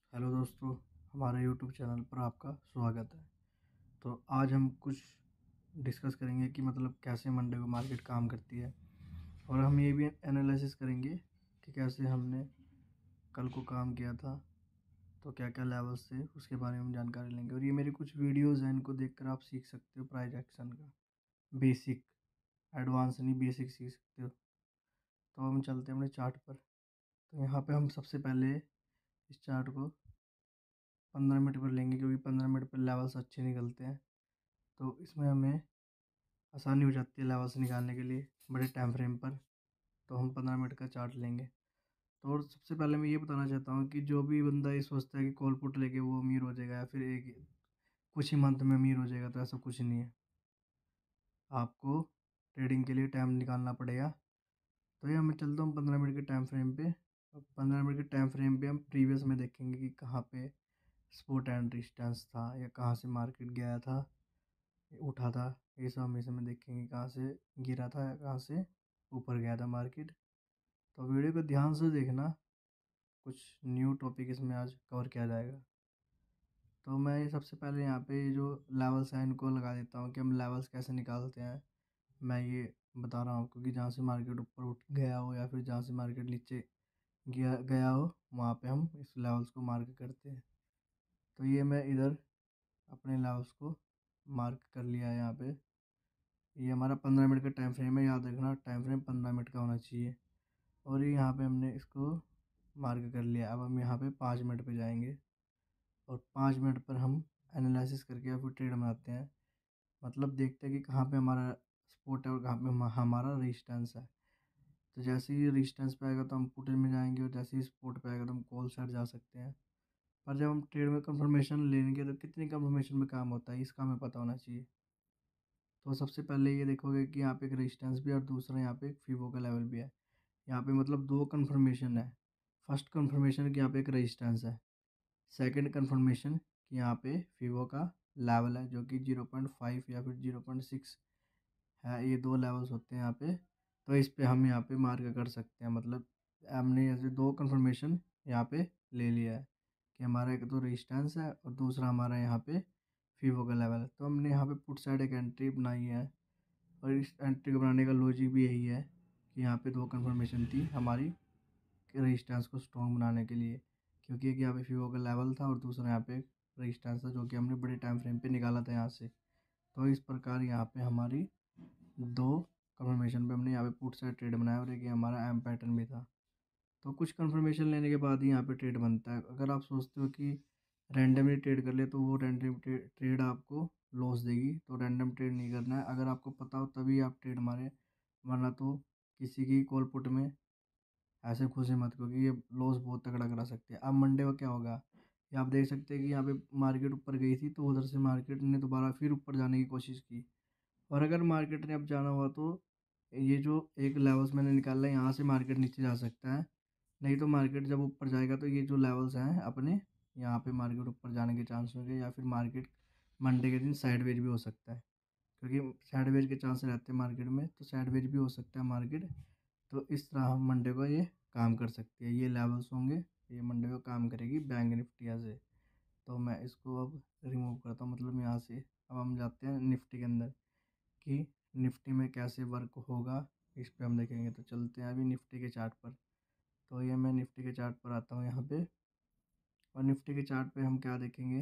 Hello दोस्तों, हमारे YouTube channel पर आपका स्वागत है। तो आज हम कुछ डिस्कस करेंगे कि मतलब कैसे मंडे को मार्केट काम करती है, और हम ये भी एनालिसिस करेंगे कि कैसे हमने कल को काम किया था, तो क्या क्या लेवल्स थे उसके बारे में हम जानकारी लेंगे। और ये मेरी कुछ वीडियोज़ हैं, इनको देखकर आप सीख सकते हो प्राइस एक्शन का बेसिक, एडवांस नहीं, बेसिक सीख सकते हो। तो हम चलते हैं अपने चार्ट पर। तो यहाँ पे हम सबसे पहले इस चार्ट को 15 मिनट पर लेंगे, क्योंकि 15 मिनट पर लेवल्स अच्छे निकलते हैं। तो इसमें हमें आसानी हो जाती है लेवल्स निकालने के लिए बड़े टाइम फ्रेम पर। तो हम 15 मिनट का चार्ट लेंगे। तो और सबसे पहले मैं ये बताना चाहता हूँ कि जो भी बंदा ये सोचता है कि कॉल पुट लेके वो अमीर हो जाएगा या फिर एक कुछ ही मंथ में अमीर हो जाएगा, तो ऐसा कुछ नहीं है। आपको ट्रेडिंग के लिए टाइम निकालना पड़ेगा। तो ये मैं चलता हूँ 15 मिनट के टाइम फ्रेम पे। अब 15 मिनट के टाइम फ्रेम पे हम प्रीवियस में देखेंगे कि कहाँ पे सपोर्ट एंड रेजिस्टेंस था, या कहाँ से मार्केट गया था, उठा था। ये सब हम इसमें देखेंगे कहाँ से गिरा था या कहाँ से ऊपर गया था मार्केट। तो वीडियो को ध्यान से देखना, कुछ न्यू टॉपिक इसमें आज कवर किया जाएगा। तो मैं ये सबसे पहले यहाँ पे जो लेवल्स हैं इनको लगा देता हूँ कि हम लेवल्स कैसे निकालते हैं। मैं ये बता रहा हूँ क्योंकि जहाँ से मार्केट ऊपर उठ गया हो या फिर जहाँ से मार्केट नीचे गया गया हो, वहाँ पे हम इस लेवल्स को मार्क करते हैं। तो ये मैं इधर अपने लेवल्स को मार्क कर लिया है यहाँ पे। ये हमारा 15 मिनट का टाइम फ्रेम है, याद रखना टाइम फ्रेम 15 मिनट का होना चाहिए। और ये यहाँ पे हमने इसको मार्क कर लिया। अब हम यहाँ पे 5 मिनट पे जाएंगे, और 5 मिनट पर हम एनालिसिस करके या फिर ट्रेड बनाते हैं। मतलब देखते हैं कि कहाँ पे हमारा सपोर्ट है और कहाँ पे हमारा रेजिस्टेंस है। तो जैसे ही रेजिस्टेंस पे आएगा तो हम पुट में जाएंगे, और जैसे ही सपोर्ट पे आएगा तो हम कॉल साइड जा सकते हैं। पर जब हम ट्रेड में कंफर्मेशन लेंगे तो कितनी कंफर्मेशन में काम होता है इसका हमें पता होना चाहिए। तो सबसे पहले ये देखोगे कि यहाँ पे एक रेजिस्टेंस भी है और दूसरा यहाँ पे एक फीबो का लेवल भी है। यहाँ पे मतलब दो कंफर्मेशन है। फर्स्ट कंफर्मेशन कि यहाँ पे एक रेजिस्टेंस है, सेकंड कंफर्मेशन कि यहाँ पे फीबो का लेवल है जो कि 0.5 या फिर 0.6 है। ये दो लेवल्स होते हैं यहाँ पे। तो इस पे हम यहाँ पे मार्क कर सकते हैं। मतलब हमने ऐसे दो कंफर्मेशन यहाँ पे ले लिया है कि हमारा एक तो रेजिस्टेंस है और दूसरा हमारा यहाँ पे फीबो का लेवल है। तो हमने यहाँ पे पुट साइड एक एंट्री बनाई है, और इस एंट्री को बनाने का लॉजिक भी यही है कि यहाँ पे दो कंफर्मेशन थी हमारी रेजिस्टेंस को स्ट्रॉन्ग बनाने के लिए, क्योंकि एक यहाँ पे फीबो का लेवल था और दूसरा यहाँ पे रेजिस्टेंस था जो कि हमने बड़े टाइम फ्रेम पे निकाला था यहाँ से। तो इस प्रकार यहाँ पे हमारी दो कंफर्मेशन पे हमने यहाँ पे पुट साइड ट्रेड बनाया, और एक ये हमारा एम पैटर्न भी था। तो कुछ कंफर्मेशन लेने के बाद ही यहाँ पे ट्रेड बनता है। अगर आप सोचते हो कि रैंडमली ट्रेड कर ले तो वो रैंडम ट्रेड आपको लॉस देगी। तो रैंडम ट्रेड नहीं करना है, अगर आपको पता हो तभी आप ट्रेड मारें, वरना तो किसी की कॉल पुट में ऐसे खुशी मत, क्योंकि ये लॉस बहुत तगड़ा करा सकते हैं। अब मंडे को क्या होगा, ये आप देख सकते हैं कि यहाँ पे मार्केट ऊपर गई थी, तो उधर से मार्केट ने दोबारा फिर ऊपर जाने की कोशिश की। और अगर मार्केट ने अब जाना हुआ तो ये जो एक लेवल्स मैंने निकाला है यहाँ से मार्केट नीचे जा सकता है। नहीं तो मार्केट जब ऊपर जाएगा तो ये जो लेवल्स हैं अपने, यहाँ पे मार्केट ऊपर जाने के चांस होंगे, या फिर मार्केट मंडे के दिन साइडवेज भी हो सकता है, क्योंकि साइडवेज के चांस रहते हैं मार्केट में। तो साइडवेज भी हो सकता है मार्केट। तो इस तरह हम मंडे को ये काम कर सकती है, ये लेवल्स होंगे, ये मंडे को काम करेगी बैंक निफ्टी से। तो मैं इसको अब रिमूव करता हूँ, मतलब यहाँ से। अब हम जाते हैं निफ्टी के अंदर कि निफ्टी में कैसे वर्क होगा, इस पे हम देखेंगे। तो चलते हैं अभी निफ्टी के चार्ट पर। तो ये मैं निफ्टी के चार्ट पर आता हूँ यहाँ पे, और निफ्टी के चार्ट पे हम क्या देखेंगे,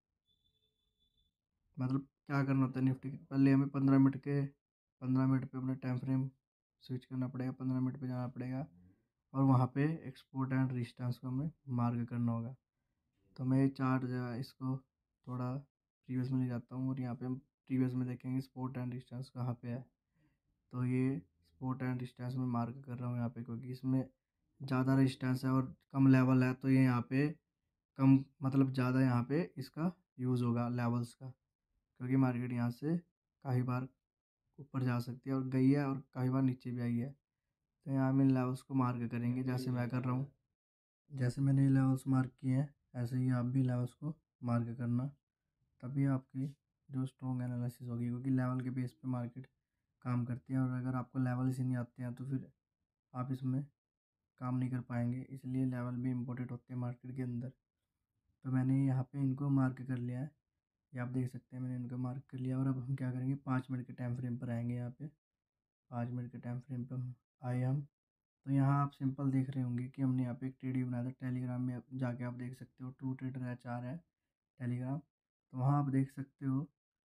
मतलब क्या करना होता है निफ्टी के पहले हमें 15 मिनट पे अपना टाइम फ्रेम स्विच करना पड़ेगा, 15 मिनट पे जाना पड़ेगा, और वहाँ पे एक्सपोर्ट एंड रेजिस्टेंस को हमें मार्क करना होगा। तो मैं ये चार्ट जो है इसको थोड़ा प्रीवियस में ले जाता हूँ, और यहाँ पे हम प्रीवियस में देखेंगे सपोर्ट एंड रेजिस्टेंस कहाँ पे है। तो ये सपोर्ट एंड रेजिस्टेंस में मार्क कर रहा हूँ यहाँ पे, क्योंकि इसमें ज़्यादा रेजिस्टेंस है और कम लेवल है, तो ये यहाँ पे कम, मतलब ज़्यादा यहाँ पे इसका यूज़ होगा लेवल्स का, क्योंकि मार्केट यहाँ से काफ़ी बार ऊपर जा सकती है और गई है, और काफ़ी बार नीचे भी आई है। तो यहाँ हम इन लेवल्स को मार्क करेंगे जैसे मैं कर रहा हूँ। जैसे मैंने ये लेवल्स मार्क किए हैं ऐसे ही आप भी लेवल्स को मार्क करना, तभी आपकी जो स्ट्रॉन्ग एनालिसिस होगी, क्योंकि लेवल के बेस पे मार्केट काम करती है। और अगर आपको लेवल ही नहीं आते हैं तो फिर आप इसमें काम नहीं कर पाएंगे। इसलिए लेवल भी इम्पोर्टेंट होते हैं मार्केट के अंदर। तो मैंने यहाँ पे इनको मार्क कर लिया है, ये आप देख सकते हैं मैंने इनको मार्क कर लिया। और अब हम क्या करेंगे, 5 मिनट के टाइम फ्रेम पर आएंगे। यहाँ पे 5 मिनट के टाइम फ्रेम पर आए हम। तो यहाँ आप सिंपल देख रहे होंगे कि हमने यहाँ पे एक ट्रेड बनाया था टेलीग्राम में। जाके आप देख सकते हो, ट्रू ट्रेडर HR है टेलीग्राम। तो वहाँ आप देख सकते हो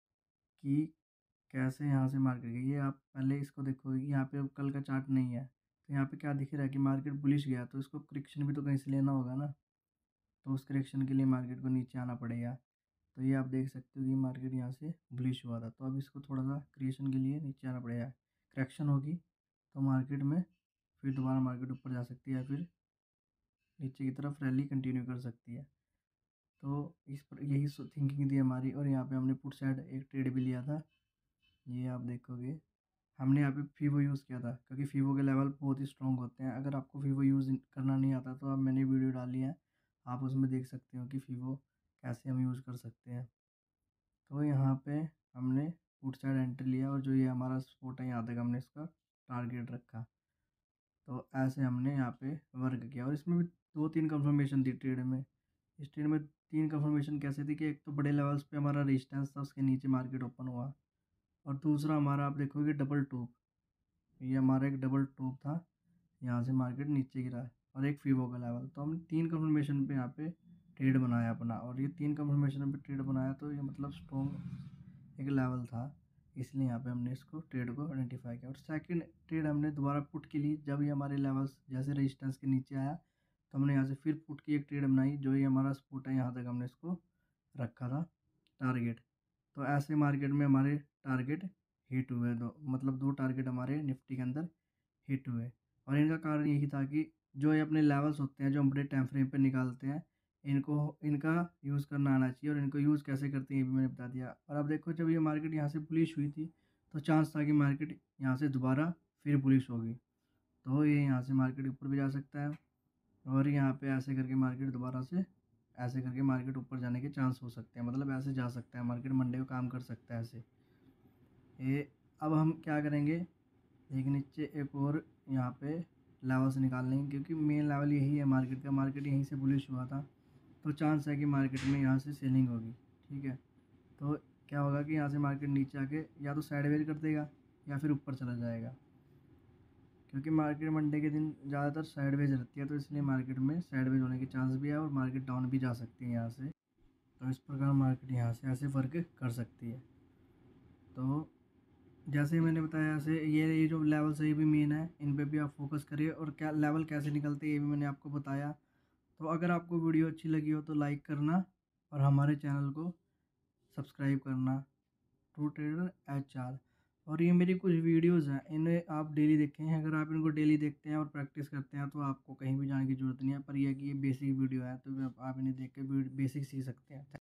कि कैसे यहाँ से मार्केट गई। ये आप पहले इसको देखो, यहाँ पे अब कल का चार्ट नहीं है, तो यहाँ पे क्या दिख रहा है कि मार्केट बुलिश गया, तो इसको करेक्शन भी तो कहीं से लेना होगा ना। तो उस करेक्शन के लिए मार्केट को नीचे आना पड़ेगा। तो ये आप देख सकते हो कि मार्केट यहाँ से बुलिश हुआ था, तो अब इसको थोड़ा सा क्रिएशन के लिए नीचे आना पड़ेगा। करेक्शन होगी तो मार्केट में फिर दोबारा मार्केट ऊपर जा सकती है या फिर नीचे की तरफ रैली कंटिन्यू कर सकती है। तो इस पर यही थिंकिंग थी हमारी। और यहाँ पे हमने पुट साइड एक ट्रेड भी लिया था, ये आप देखोगे। हमने यहाँ पे फीवो यूज़ किया था क्योंकि फीवो के लेवल बहुत ही स्ट्रॉन्ग होते हैं। अगर आपको फीवो यूज़ करना नहीं आता तो अब मैंने वीडियो डाली है, आप उसमें देख सकते हो कि फीवो कैसे हम यूज़ कर सकते हैं। तो यहाँ पे हमने पुट साइड एंट्री लिया और जो ये हमारा सपोर्ट है यहाँ तक हमने इसका टारगेट रखा। तो ऐसे हमने यहाँ पे वर्क किया। और इसमें भी 2-3 कंफर्मेशन थी ट्रेड में। इस ट्रेड में 3 कंफर्मेशन कैसे थी कि एक तो बड़े लेवल्स पे हमारा रेजिस्टेंस था, उसके नीचे मार्केट ओपन हुआ। और दूसरा हमारा आप देखोगे डबल टॉप, ये हमारा एक डबल टॉप था, यहाँ से मार्केट नीचे गिरा है। और एक फीवो का लेवल। तो हमने 3 कंफर्मेशन पे यहाँ पे ट्रेड बनाया अपना। और ये 3 कंफर्मेशन पे ट्रेड बनाया, तो ये मतलब स्ट्रॉन्ग एक लेवल था, इसलिए यहाँ पे हमने इसको ट्रेड को आइडेंटिफाई किया। और सेकंड ट्रेड हमने दोबारा पुट के लिए, जब ये हमारे लेवल्स जैसे रेजिस्टेंस के नीचे आया तो हमने यहाँ से फिर पुट की एक ट्रेड बनाई। जो ये हमारा सपोर्ट है यहाँ तक हमने इसको रखा था टारगेट। तो ऐसे मार्केट में हमारे टारगेट हिट हुए, दो मतलब 2 टारगेट हमारे निफ्टी के अंदर हिट हुए। और इनका कारण यही था कि जो ये अपने लेवल्स होते हैं जो हम बड़े टाइम फ्रेम पे निकालते हैं, इनको इनका यूज़ करना आना चाहिए। और इनको यूज़ कैसे करते हैं ये भी मैंने बता दिया। और अब देखो, जब ये मार्केट यहाँ से बुलिश हुई थी तो चांस था कि मार्केट यहाँ से दोबारा फिर बुलिश होगी, तो ये यहाँ से मार्केट ऊपर भी जा सकता है। और यहाँ पे ऐसे करके मार्केट दोबारा से ऐसे करके मार्केट ऊपर जाने के चांस हो सकते हैं, मतलब ऐसे जा सकता है मार्केट, मंडे को काम कर सकता है ऐसे। ये अब हम क्या करेंगे, एक नीचे एक और यहाँ पे लेवल्स निकाल लेंगे, क्योंकि मेन लेवल यही है मार्केट का। मार्केट यहीं से बुलिश हुआ था, तो चांस है कि मार्केट में यहाँ से सेलिंग होगी। ठीक है, तो क्या होगा कि यहाँ से मार्केट नीचे आके या तो साइडवेज कर देगा या फिर ऊपर चला जाएगा, क्योंकि मार्केट मंडे के दिन ज़्यादातर साइडवेज रहती है, तो इसलिए मार्केट में साइडवेज होने के चांस भी है और मार्केट डाउन भी जा सकती है यहाँ से। तो इस प्रकार मार्केट यहाँ से ऐसे वर्क कर सकती है। तो जैसे मैंने बताया, ऐसे ये जो लेवल्स है ये भी मेन है, इन पे भी आप फोकस करिए। और क्या लेवल कैसे निकलते हैं ये भी मैंने आपको बताया। तो अगर आपको वीडियो अच्छी लगी हो तो लाइक करना और हमारे चैनल को सब्सक्राइब करना, ट्रू ट्रेडर HR। और ये मेरी कुछ वीडियोज़ हैं, इन्हें आप डेली देखें। अगर आप इनको डेली देखते हैं और प्रैक्टिस करते हैं तो आपको कहीं भी जाने की ज़रूरत नहीं है। पर यह है कि ये बेसिक वीडियो है, तो आप इन्हें देख के बेसिक सीख सकते हैं।